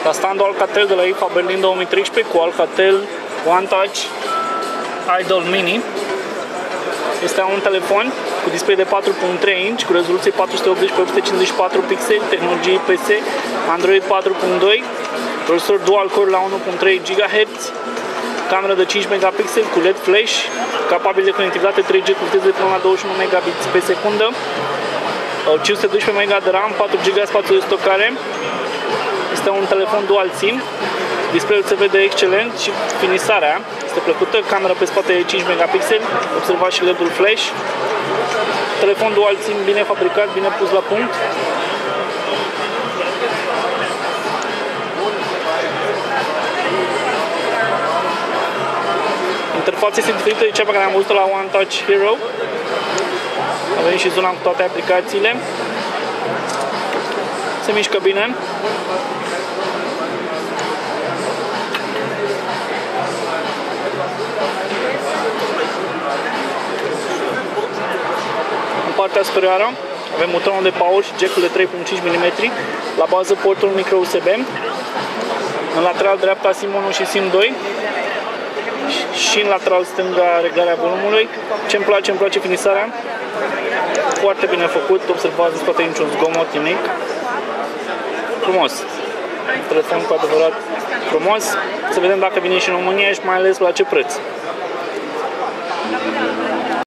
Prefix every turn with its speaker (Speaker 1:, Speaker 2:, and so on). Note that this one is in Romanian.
Speaker 1: La standul Alcatel de la IFA Berlin 2013 cu Alcatel One Touch Idol Mini. Este un telefon cu display de 4.3 inch, cu rezoluție 480 x 854 pixeli, tehnologie IPS, Android 4.2, procesor dual core la 1.3 GHz, cameră de 5 megapixeli cu LED flash, capabil de conectivitate 3G cu viteză de până la 21 megabits pe secundă, 512 MB de RAM, 4 GB spațiu de stocare. Este un telefon dual SIM. Display-ul se vede excelent și finisarea este plăcută. Camera pe spate de 5 megapixeli, observați și LED-ul flash. Telefon dual SIM bine fabricat, bine pus la punct. Interfața este diferită de cea pe care am văzut-o la One Touch Hero. Avem și zona cu toate aplicațiile. Se mișcă bine. În partea superioară avem butonul de power și jack-ul de 3.5 mm, la bază portul micro USB, în lateral dreapta SIM 1 și SIM 2 și în lateral stânga reglarea volumului. Ce-mi place finisarea, foarte bine făcut, observați, nu scoate niciun zgomot, nimic. Frumos, telefon cu adevărat frumos. Să vedem dacă vine și în România și mai ales la ce preț.